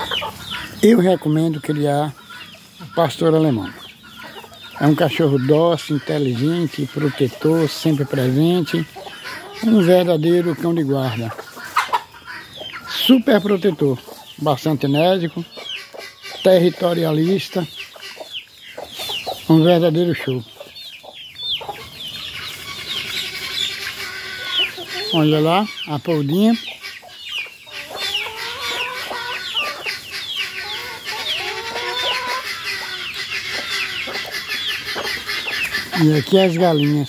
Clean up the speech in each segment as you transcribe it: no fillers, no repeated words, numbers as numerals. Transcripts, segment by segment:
Eu recomendo criar o pastor alemão. É um cachorro dócil, inteligente, protetor, sempre presente. Um verdadeiro cão de guarda. Super protetor, bastante enérgico, territorialista. Um verdadeiro show. Olha lá, a poldinha. E aqui as galinhas.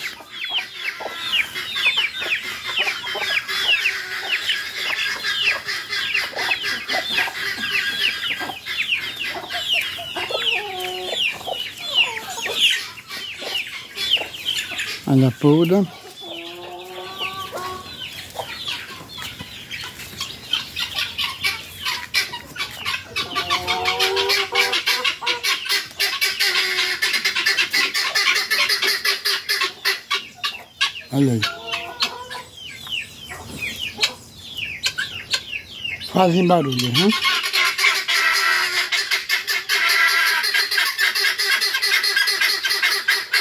Olha a polda. Olha aí. Fazem barulho, né?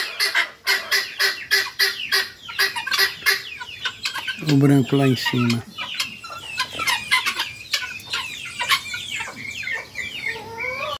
O branco lá em cima.